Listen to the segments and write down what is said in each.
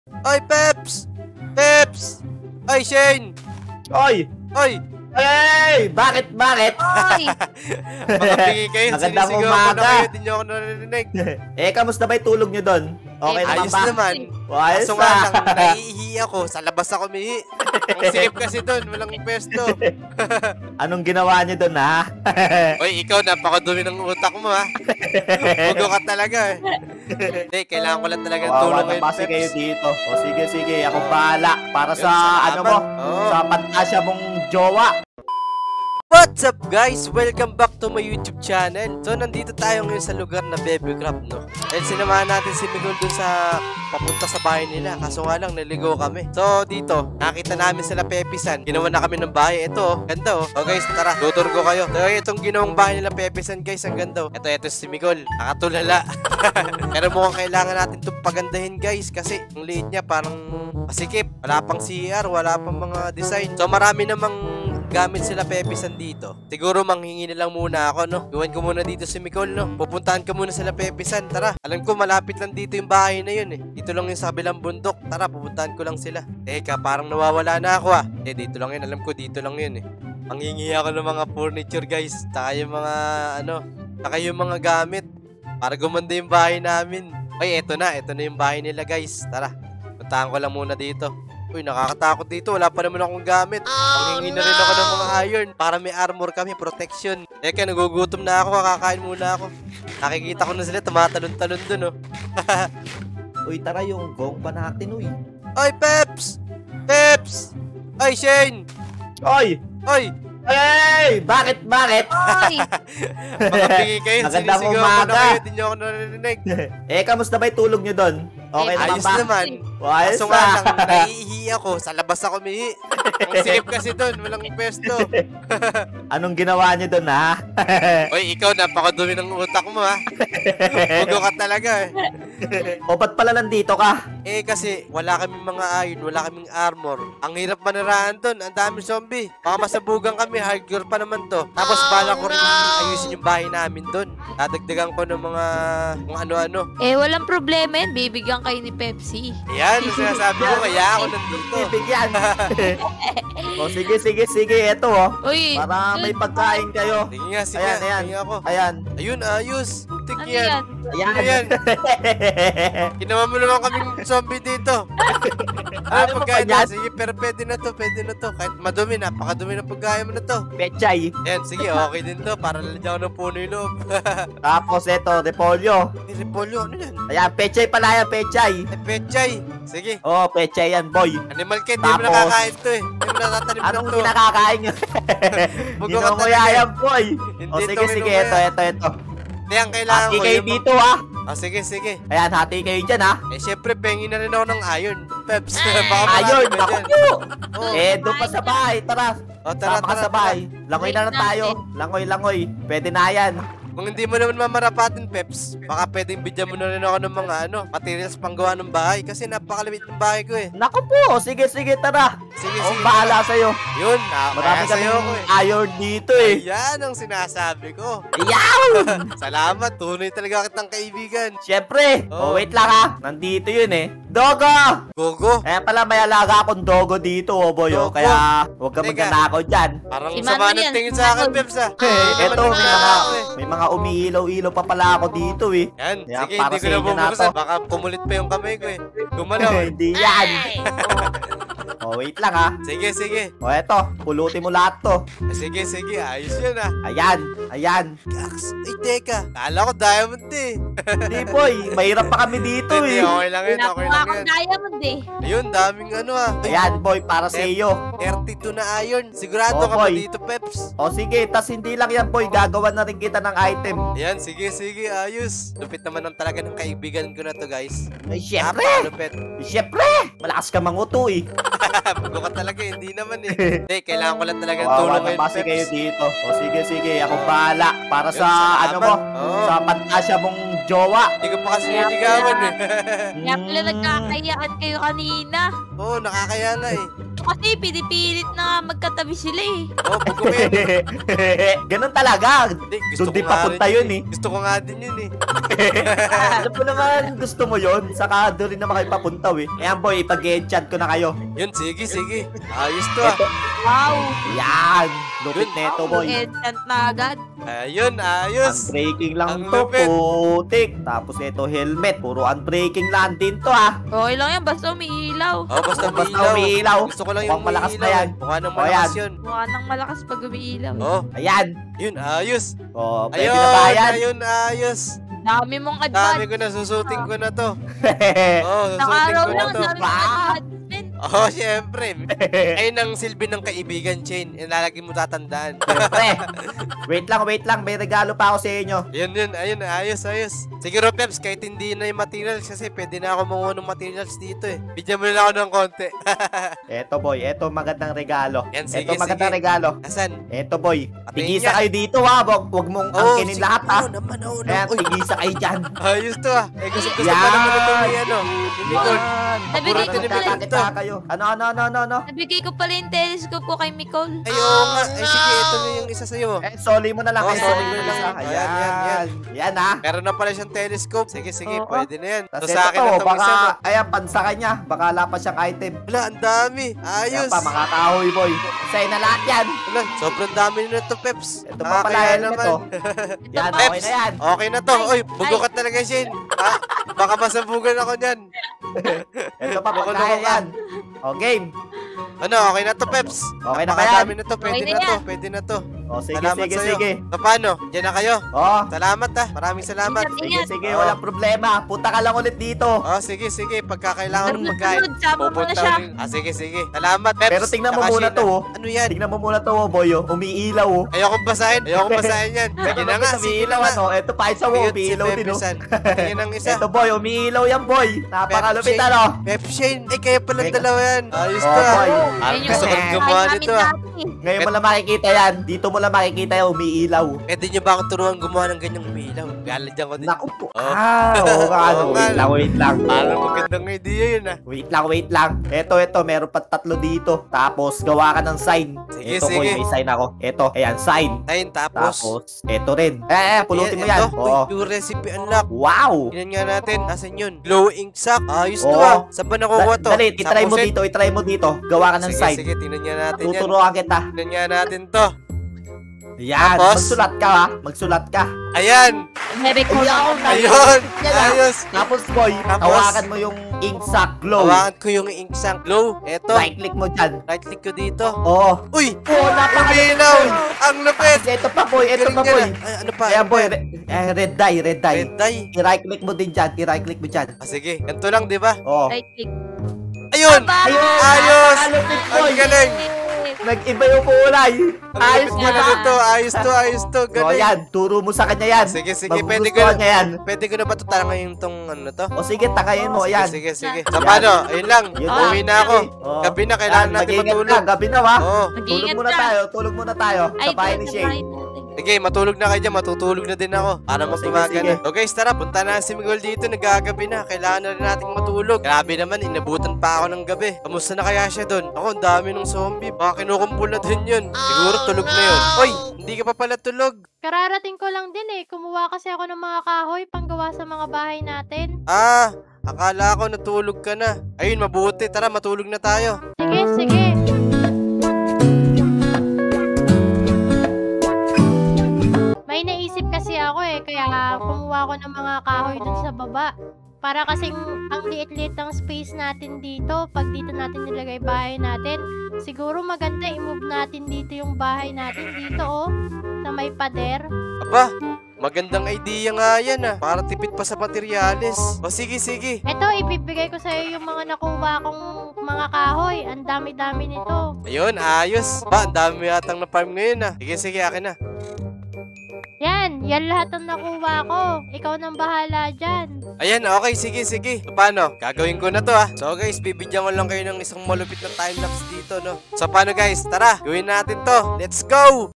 Oy, Peps! Peps! Oy, Shane! Oy! Oy! Hey! Bakit? Oy! Makapigay kayo. Magandang Sinisigaw ko na umaga. kayo. Di nyo ako narinig. Kamusta ba yung tulog nyo doon? Okay naman Ayos ba? naman. Ayos Kaso nga lang, naiihi ako. Sa labas ako umihi. Ang sikip kasi doon. Walang pesto. Anong ginawa nyo doon, ha? Oy, ikaw, napakadumi ng utak mo, ha? Hugo ka talaga, eh. Hindi, kailangan ko lang talaga ng tulong Kawawa ngayon, na kasi kayo Peps. dito. O sige, ako bahala. Para Yun, sa, ano mo, salamat. Oo. sa pantasya mong jowa. What's up, guys? Welcome back to my YouTube channel. So, nandito tayo ngayon sa lugar na Baby Crab, no? Dahil sinamahan natin si Miguel dun sa papunta sa bahay nila. Kaso nga lang, naligo kami. So, dito, nakita namin sila Pepisan. Ginawa na kami ng bahay. Ito, oh. Ganda, oh. O, guys, tara. Tutur ko kayo. So, itong ginawang bahay nila Pepisan, guys. Ang ganda, oh. Ito si Miguel. Nakatulala. Pero mukhang kailangan natin itong pagandahin, guys. Kasi, ang liit niya, parang masikip. Wala pang CR, wala pang mga design. So, marami namang gamit sila Pepisan dito. Siguro manghingi na lang muna ako, no? Iwan ko muna dito si Micol, no? Pupuntahan ko muna sila Pepisan. Tara. Alam ko malapit lang dito yung bahay na yun, eh. Dito lang yung sa kabilang bundok. Tara, pupuntahan ko lang sila. Teka, parang nawawala na ako, ah. Dito lang yun. Alam ko dito lang yun, eh. Manghingi ako ng mga furniture, guys. Tsaka yung mga, tsaka yung mga gamit. Para gumanda yung bahay namin. Ay, eto na yung bahay nila, guys. Tara. Puntahan ko lang muna dito. Uy, nakakatakot dito. Wala pa naman akong gamit. Manghingi na rin ako ng mga iron para may armor kami, protection. Teka, nagugutom na ako. Kakain muna ako. Nakikita ko na sila tumatalon-talon dun, oh. Uy, tara yung gong pa natin, uy. Oy, Peps! Peps! Oy, Shane! Oy! Oy! Hey! Bakit? Oy! Makapigay kayo. Magandang Sinisigaw ko na umaga. kayo. Di nyo ako narinig. Kamusta ba yung tulog nyo doon? Okay naman Ayos ba? naman. Ayos Kaso nga lang, naiihi ako. Sa labas ako umihi. Ang sikip kasi doon. Walang pesto. Anong ginawa nyo doon, ha? Oy, ikaw, napakadumi ng utak mo, ha? Hugo ka talaga, eh. O ba't pala nandito ka? Kasi wala kaming mga iron, wala kaming armor. Ang hirap manirahan doon. Ang daming zombie. Baka masabugan kami. Hardcore pa naman to. Tapos bala ko rin ayusin yung bahay namin doon. Dadagdagan ko ng mga kung ano-ano. Walang problema yan. Bibigyan kayo ni Pepsi. Ayan, ang sinasabi ko. Kaya ako nandito. Bibigyan. O sige. Eto, oh. Uy! Para may pagkain kayo. Sige nga, sige Ayan, nga. ayan. Sige ako. Ayan. Ayun, ayos. Tik Ano yan. yan? Ayan. Ayan. Ginawa mo naman kaming zombie dito. Ano ba pagkain yan? na? Sige, pero pwede na to. Kahit madumi, napakadumi ng pagkain mo na to. Pechay. Ayan, sige, okay din to. Para lalagyan ko ng puno yung loob. Tapos eto, repolyo. Repolyo, ano yan? Ayan, pechay pala yan, pechay. Ay, pechay. Sige. Oh, pechay yan, boy. Animal kid, di mo Tapos, nakakain to eh. Di mo natatanim na Anong to. kinakakain nyo? Bugo ka Ginunguya talaga. yan, boy. Hindi O to sige, kinunguya. ito. Hindi, ang kailangan Hati ko kayo yung... dito, ha. Sige. Ayan, hati kayo dyan, ha. Syempre, pengi na rin ako ng iron. Peps, baka marami Ayun, ka naku dyan. po. Oh. Doon pa sa bahay, tara. Oh, tara. Sama ka sa bahay. Langoy na lang tayo. Langoy. Pwede na yan. Kung hindi mo naman mamarapatin, Peps, baka pwedeng bigyan mo na rin ako ng mga materials panggawa ng bahay kasi napakalimit ng bahay ko eh. Naku po, sige, tara. Sige. Akong bahala sa'yo. Yun, Marami kaya sa'yo kaming ko eh. iron dito, eh. Yan ang sinasabi ko. Iyaw! Salamat, tunay talaga kitang kaibigan. Siyempre. Oh. Wait lang, ha. Nandito yun, eh. Dogo! Gogo, Pala may alaga akong dogo dito, oh boy, oh. Dogo? Kaya huwag ka Teka. magnanakaw dyan. parang Si sama Manuel ng yan, tingin si sa akin, Manuel. Peps ah. Eto, Hindi naman nagkakao eh. may mga umiilaw-ilaw pa pala ako dito, eh. Yan, Yan, sige, para hindi ko sa na inyo na bubuksan. to. Baka kumulit pa yung kamay ko eh. Gumalaw eh. Hindi yan. Ay! Oh, wait lang, ha. Sige. O, eto. Pulutin mo lahat to. Sige, ayos yun ah. Ayan. Gaks, ay teka. Kala ko diamond eh. Hindi, boy. Mahirap pa kami dito, Hindi, eh. okay lang yun, Wala okay po lang akong yun. diamond eh. Ayun, daming Ayan, boy. Para sa iyo. 32 na iron. Sigurado Oh, ka ba boy. dito, Peps? O, sige. Tas hindi lang yan, boy. Gagawan na rin kita ng item. Ayan, sige, ayos. Lupit naman ang talaga ng kaibigan ko na to, guys. Ay, syempre. Napakalupit. Syempre. Malakas ka manguto, eh. Bago ka talaga, hindi naman eh. Hindi, kailangan ko lang talaga ng Kawawa tulong na ngayon, kasi kayo Peps. dito. O, sige. Ako bahala. Para Yun, sa, salamat. ano mo, Oo. sa pantasya mong jowa. Hindi ko pa kasi niligawan eh. Kaya pala nagkakayaan kayo kanina. Oo, nakakaya nga eh. Ito kasi pinipilit na magkatabi sila eh. Oh, bugo mo yan. Ganun talaga. Hindi, Doon din nga papunta rin yun eh. Gusto ko nga din yun eh. Alam ko naman, gusto mo yun. Saka doon rin naman kayo papuntaw eh. Ayan boy, ipag-enchant ko na kayo. Yun, sige, sige. Ayos to ah. Ito. Wow. Yan. Lupit Yun. neto boy. Enchant na agad. Ayun, ayos. Unbreaking lang Ang to, lupit. putik. Tapos ito helmet. Puro unbreaking lang din to ah. Okay lang yan, basta umiilaw. Oh, basta Basta umiilaw. umiilaw. Gusto ko lang yung Mukhang malakas na umiilaw. yan. Mukha nang Oh, malakas yan. yun. Mukha nang malakas pag umiilaw. Oh, Ayan. yun, ayos. Oh, pwede Ayun, na ba yan? ayun, ayos. Dami mong Dami advance. ko na, susuting ko na to. Oh, Isang susuting araw ko lang, na to. dami mong advance. men. Oh, syempre. Ayun ang silbi ng kaibigan, Chain. Ilalagay mo tatandaan. Siyempre. Wait lang. May regalo pa ako sa inyo. Yun, ayun, ayos, ayos. Siguro, Peps, kahit hindi na yung materials kasi pwede na ako manguha ng materials dito eh. Bigyan mo na lang ako ng konti. Eto boy, eto magandang regalo. Yan, sige, Eto magandang sige. regalo. Asan? Eto boy, Patingin tigisa niya. kayo dito ha. Wag mong angkinin sige. lahat ha. Oo naman, oo Ayan, naman. Uy, tigisa kayo dyan. ayos to ah. Eh, gusto Yan. pa naman ito may ano. Unicorn. Nabigay ko Paborito ni pala. Bebe. Magkakita kayo. Ano? Nabigay ko pala yung telescope ko kay Nicole. Ay, oo nga. Ay, sige, ito na yung isa sa'yo. Eh, soli mo na lang. Oh, soli soli mo mo na lang. lang. Ayan, yan. Yan ha. Meron na pala siyang telescope. Sige, Oo. pwede na yan. Tapos So, sa akin na ito, itong baka, isa. No? ayan, pansa ka niya. Baka wala pa siyang item. Wala, ang dami. Ayan Ayos. pa, makakahoy boy. Sa'yo na lahat yan. Wala, sobrang dami na ito, Peps. Ito pa pala, Kaya helmet naman. to. Yan, pa. okay na yan. Okay na to. Uy, bugo ka talaga, Shane. Ha? Baka masabugan ako niyan. Ito pa, Baka pagkaya naman. yan. O, game. Ano, okay na to, Peps. Okay na ba Napakadami yan? na to. Pwede Okay na na to. yan. Pwede na to. O, sige, Salamat sa'yo. sige. So, paano? Diyan na kayo. O, Salamat ah. Maraming salamat. Ingat. sige, Oo. walang problema. Punta ka lang ulit dito. Oh, sige. Pagka kailangan ng Sunod, magkain. sunod. Sama mo na siya. ulit. Ah, sige. Salamat, Peps. Pero tingnan mo Tsaka muna Sheena. to, oh. Ano yan? Tignan mo muna to, boy. Oh. Umiilaw, oh. Ayokong basahin yan. Sige na nga. Sige na Umiilaw, nga. ano. Ito pa isa, oh. Cute si Umiilaw din, oh. Pepe-san. Tingin ng isa. Ito, boy. Umiilaw yan, boy. Napakalupit, Pepsi. ano. Pepshane. Eh, kaya pala Teka. dalawa yan. Ayos Oh, to ah. boy. Ah, Yun gusto ko yung gumawa kain nito namin ah. dati. Ngayon mo lang makikita yan. Dito mo lang makikita yan. Umiilaw. Pwede nyo ba ako turuan gumawa ng ganyang umiilaw? Galadyan ko din. Naku po. Oh. Oo nga, ano. Oo nga. Wait lang. Parang magandang idea yun ah. Wait lang. Ito. Meron pa 3 dito. Tapos, gawa ka ng sign. Sige, Ito, boy. sige. May sign ako. Ito. Ayan, sign. Ayun, tapos. Tapos, ito rin. Pulutin mo Ayan, yan. ito. Oo. Uy, yung recipe unlock. Wow! Tingnan nga natin. Nasaan yun? Glow ink sack. Ayos to Oo. ah. Saan ba nakuha to? Dali, itry mo Sa dito, itry mo dito. Gawa ka ng Sige, sign. sige. Tingnan nga natin yan. Tuturuan kita. Tingnan nga natin to. Yan, Tapos? magsulat ka ha. Magsulat ka. Ayan. Bebe ko Ayun. Ayun. Yan ah. Ayos. Tapos boy, Tapos? tawakan mo yung ink sac glow. Hawakan ko yung ink sack glow. Eto. Right click mo dyan. Right click ko dito. Oo. Uy! Oh, napakalakas. Umilaw! Ang lupit! Ito pa boy, ito Galing pa niya boy. na. Ay, ano pa? Ayan Ano boy, pa? red dye. Red dye. I-right click mo din dyan, i-right click mo dyan. Ah, sige. Ganito lang, di ba? Oo. Right click. Ayun! Ayun, Ayos! napakalupit Ang boy. galing! Nag-iba yung kulay. Ang Ayos lupit na mo na nito. Ayos to. So Galing. yan, turo mo sa kanya yan. Sige. Pwede ko Magugustuhan na. niya yan. Pwede ko na ba tutalangin yung tong ano to? O sige, takayin mo, yan. Sige. So, paano? Ayun lang. Yun Uwi na ako. Oo. Gabi na, kailangan Yan, natin mag-ingat matulog. ka, gabi na wa. Oo. Tulog Mag-iingat muna ka. tayo. Sa bahay ni doon, sa Shane. bahay natin. Sige, matulog na kayo dyan. Matutulog na din ako. Para Oh, sige, magtumaga sige. na. So guys, tara. Punta na si Miguel dito. Nagagabi na. Kailangan na rin nating matulog. Grabe naman. Inabutan pa ako ng gabi. Kamusta na kaya siya doon? Ako, ang dami ng zombie. Baka kinukumpul na din yun. Siguro tulog na yun. Hoy, hindi ka pa pala tulog. Kararating ko lang din eh. Kumuha kasi ako ng mga kahoy panggawa sa mga bahay natin. Ah, akala ko natulog ka na. Ayun, mabuti. Tara, matulog na tayo. Sige. May naisip kasi ako eh. Kaya kumuha ko ng mga kahoy dun sa baba. Para kasing ang liit-liit ng space natin dito. Pag dito natin nilagay bahay natin. Siguro maganda i-move natin dito yung bahay natin. Dito oh. Sa may pader. Aba, magandang idea nga yan ah. Para tipid pa sa materyales. O sige. Ito, ibibigay ko sa'yo yung mga nakuha kong mga kahoy. Ang dami-dami nito. Ayun, ayos. Ba, ang dami yatang na-farm ngayon ah. Sige, akin na. Yan lahat ang nakuha ko. Ikaw nang bahala dyan. Ayan, okay, sige. So, paano? Gagawin ko na to ah. So guys, bibigyan ko lang kayo ng isang malupit na timelapse dito, no? So paano guys? Tara, gawin natin to. Let's go!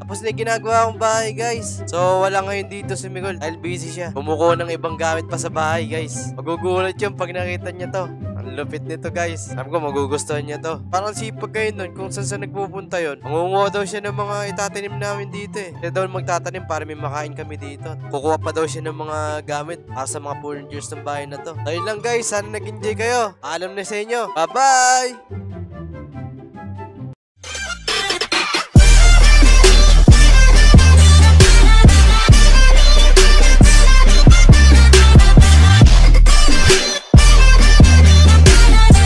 Tapos na yung ginagawa kong bahay, guys. So, wala ngayon dito si Miguel. Dahil busy siya. Bumukuha ng ibang gamit pa sa bahay, guys. Magugulat yun pag nakita niya to. Ang lupit nito, guys. Alam ko, magugustuhan niya to. Parang sipag kayo nun kung saan nagpupunta yun. Mangunguha daw siya ng mga itatanim namin dito eh. Siya daw magtatanim para may makain kami dito. Kukuha pa daw siya ng mga gamit sa mga furnitures ng bahay na to. Ayun lang, guys. Sana nag-enjoy kayo. Alam na sa inyo. Bye-bye!